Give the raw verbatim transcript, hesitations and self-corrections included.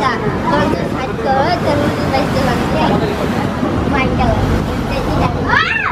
enggak. Kalau terus hard color terus baju lantai white color. Jadi tidak.